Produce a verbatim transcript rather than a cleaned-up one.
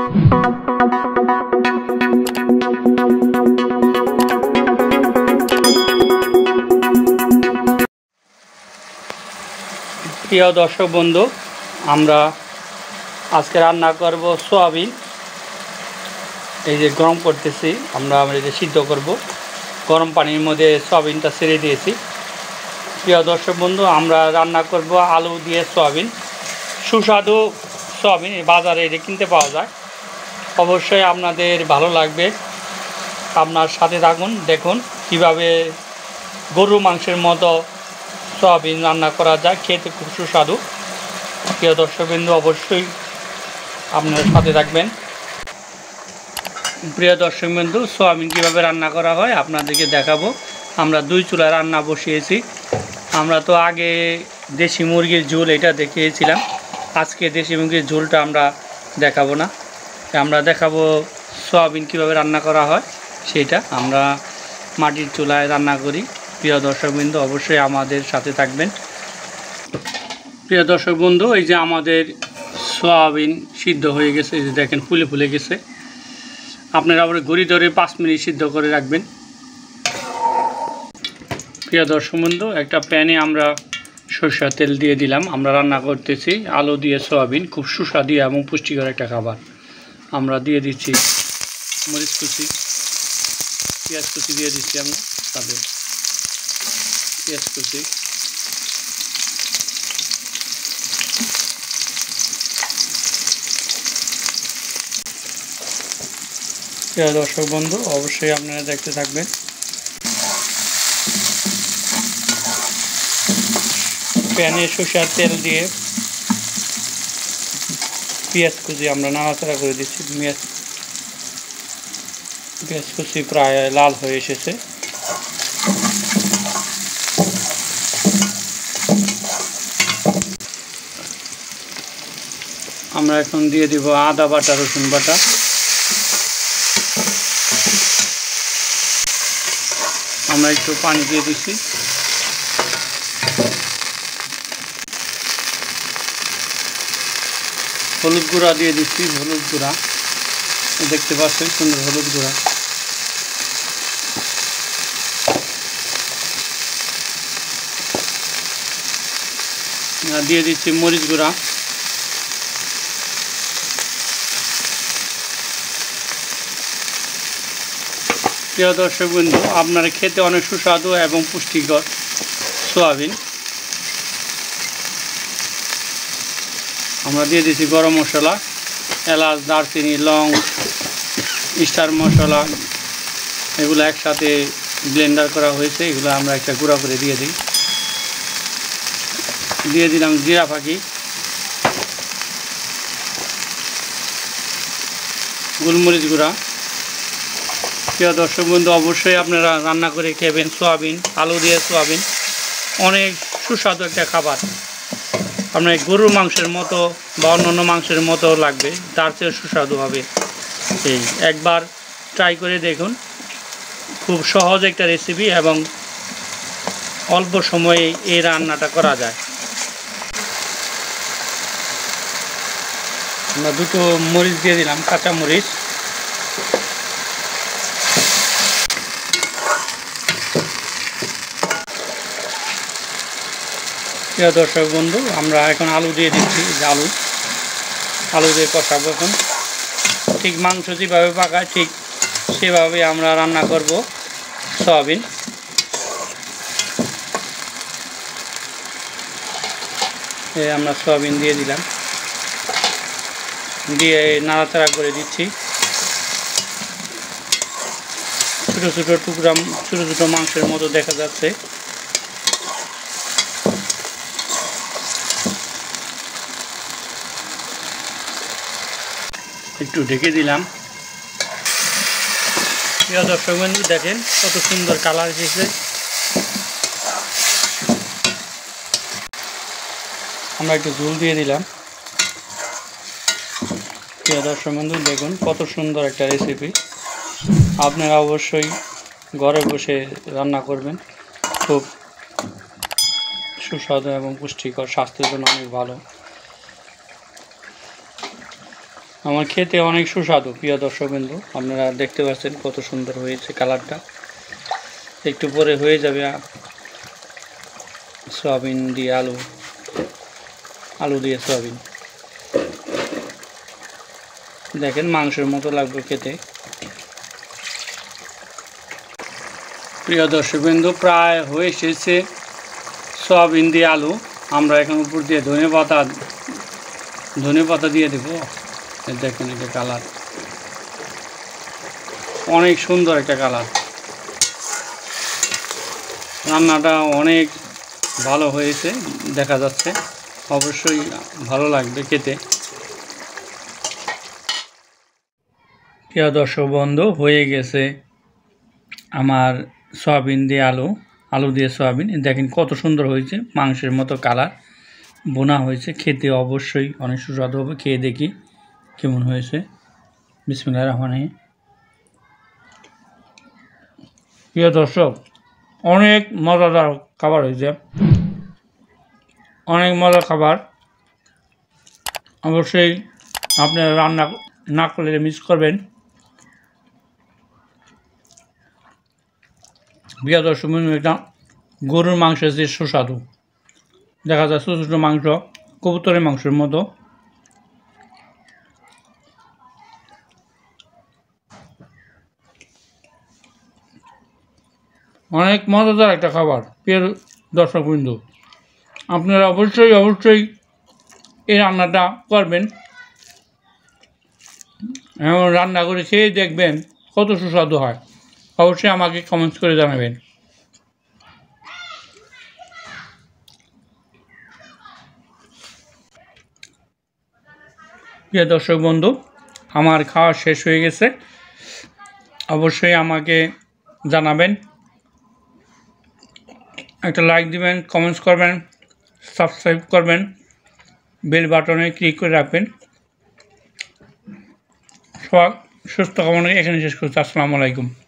প্রিয় দর্শক বন্ধু, আমরা আজকে রান্না করব সোয়াবিন। এই যে গরম করতেছি, আমরা আমরা এটা সিদ্ধ করব। গরম পানির মধ্যে সোয়াবিনটা ছেড়ে দিয়েছি। প্রিয় দর্শক বন্ধু, আমরা রান্না করব আলু দিয়ে সোয়াবিন। সুস্বাদু সোয়াবিন বাজারে এটা কিনতে পাওয়া যায়। অবশ্যই আপনাদের ভালো লাগবে, আপনার সাথে থাকুন, দেখুন কিভাবে গরু মাংসের মতো সোয়াবিন রান্না করা যায়, খেতে খুব সুস্বাদু। প্রিয় দর্শকবৃন্দ, অবশ্যই আপনার সাথে থাকবেন। প্রিয় দর্শকবৃন্দ, সোয়াবিন কীভাবে রান্না করা হয় আপনাদেরকে দেখাবো। আমরা দুই চুলায় রান্না বসিয়েছি। আমরা তো আগে দেশি মুরগির ঝোল এটা দেখিয়েছিলাম, আজকে দেশি মুরগির ঝোলটা আমরা দেখাবো না, আমরা দেখাবো সোয়াবিন কীভাবে রান্না করা হয় সেটা। আমরা মাটির চুলায় রান্না করি। প্রিয় দর্শকবৃন্দ, অবশ্যই আমাদের সাথে থাকবেন। প্রিয় দর্শক বন্ধু, এই যে আমাদের সোয়াবিন সিদ্ধ হয়ে গেছে, এই যে দেখেন ফুলে ফুলে গেছে। আপনারা আবার ঘড়ি ধরে পাঁচ মিনিট সিদ্ধ করে রাখবেন। প্রিয় দর্শক বন্ধু, একটা প্যানে আমরা সরষের তেল দিয়ে দিলাম। আমরা রান্না করতেছি আলু দিয়ে সোয়াবিন, খুব সুস্বাদু এবং পুষ্টিকর একটা খাবার। আমরা দিয়ে দিচ্ছি মরিচ কুচি, পেঁয়াজ কুচি দিয়ে দিচ্ছি। আমরা তাদের পেঁয়াজ কুচি, প্রিয় দর্শক বন্ধু, অবশ্যই আপনারা দেখতে থাকবেন। প্যানে সরষের তেল দিয়ে পেঁয়াজ কুচি আমরা নাড়াচাড়া করে দিচ্ছি। পেঁয়াজ পেঁয়াজ কুচি প্রায় লাল হয়ে এসেছে। আমরা এখন দিয়ে দিব আদা বাটা, রসুন বাটা। আমরা একটু পানি দিয়ে দিচ্ছি। হলুদ গুঁড়া দিয়ে দিচ্ছি, হলুদ গুঁড়া দেখতে পাচ্ছেন, সুন্দর হলুদ গুঁড়া। দিয়ে দিচ্ছি মরিচ গুঁড়া। প্রিয় দর্শক বন্ধু, আপনারা খেতে অনেক সুস্বাদু এবং পুষ্টিকর সোয়াবিন। আমরা দিয়ে দিচ্ছি গরম মশলা, এলাচ, দারচিনি, লং, স্টার মশলা, এগুলো একসাথে ব্লেন্ডার করা হয়েছে। এগুলো আমরা একটা গুঁড়া করে দিয়ে দিই। দিয়ে দিলাম জিরা ফাঁকি, গোলমরিচ গুঁড়া। প্রিয় দর্শক বন্ধু, অবশ্যই আপনারা রান্না করে খেবেন সোয়াবিন, আলু দিয়ে সোয়াবিন। অনেক সুস্বাদু একটা খাবার। আপনার গরুর মাংসের মতো বা অন্যান্য মাংসের মতো লাগবে, তার চেয়ে সুস্বাদু হবে। এই একবার ট্রাই করে দেখুন, খুব সহজ একটা রেসিপি এবং অল্প সময়ে এই রান্নাটা করা যায়। আমরা দুটো মরিচ দিয়ে দিলাম, কাঁচা মরিচ। প্রিয় দর্শক বন্ধু, আমরা এখন আলু দিয়ে দিচ্ছি। আলু আলু দিয়ে কষাবো এখন। ঠিক মাংস যেভাবে পাকায় ঠিক সেভাবে আমরা রান্না করব সয়াবিন। আমরা সয়াবিন দিয়ে দিলাম, দিয়ে নাড়াচাড়া করে দিচ্ছি। ছোটো ছোটো টুকরা, ছোটো ছোটো মাংসের মতো দেখা যাচ্ছে। একটু ঢেকে দিলাম। প্রিয় দর্শক বন্ধু, দেখেন কত সুন্দর কালার এসেছে। আমরা একটু ঝোল দিয়ে দিলাম। প্রিয় দর্শক বন্ধু, দেখুন কত সুন্দর একটা রেসিপি। আপনারা অবশ্যই ঘরে বসে রান্না করবেন, খুব সুস্বাদু এবং পুষ্টিকর, স্বাস্থ্যের জন্য অনেক ভালো। আমার খেতে অনেক সুস্বাদু প্রিয় দর্শকবৃন্দু, আপনারা দেখতে পাচ্ছেন কত সুন্দর হয়েছে কালারটা। একটু পরে হয়ে যাবে সয়াবিন দিয়ে আলু, আলু দিয়ে সয়াবিন। দেখেন মাংসের মতো লাগবে খেতে। প্রিয় দর্শকবৃন্দু, প্রায় হয়ে এসেছে সয়াবিন দিয়ে আলু। আমরা এখন উপর দিয়ে ধনে পাতা ধনে পাতা দিয়ে দেবো। দেখেন এটা কালার, অনেক সুন্দর একটা কালার। রান্নাটা অনেক ভালো হয়েছে দেখা যাচ্ছে, অবশ্যই ভালো লাগবে খেতে। প্রিয় দর্শক বন্ধু, হয়ে গেছে আমার সয়াবিন দিয়ে আলু, আলু দিয়ে সয়াবিন। দেখেন কত সুন্দর হয়েছে, মাংসের মতো কালার, বোনা হয়েছে। খেতে অবশ্যই অনেক সুস্বাদু হবে। খেয়ে দেখি কেমন হয়েছে। বিসমিল্লাহির রহমানির রহিম। প্রিয় দর্শক, অনেক মজাদার খাবার হয়েছে, অনেক মজার খাবার। অবশ্যই আপনারা রান্না না করলে মিস করবেন। প্রিয় দর্শক, এটা গরুর মাংসের যে সুস্বাদু দেখা যায়, ছোটো ছোটো মাংস, কবুতরের মাংসের মতো। অনেক মজাদার একটা খাবার। প্রিয় দর্শকবৃন্দু, আপনারা অবশ্যই অবশ্যই এই রান্নাটা করবেন এবং রান্না করে খেয়ে দেখবেন কত সুস্বাদু হয়। অবশ্যই আমাকে কমেন্টস করে জানাবেন। প্রিয় দর্শক বন্ধু, আমার খাওয়া শেষ হয়ে গেছে। অবশ্যই আমাকে জানাবেন, একটা লাইক দিবেন, কমেন্টস করবেন, সাবস্ক্রাইব করবেন, বেল বাটনে ক্লিক করে রাখবেন। সবাই সুস্থ কামনা এখানে শেষ করছি। আসসালামু আলাইকুম।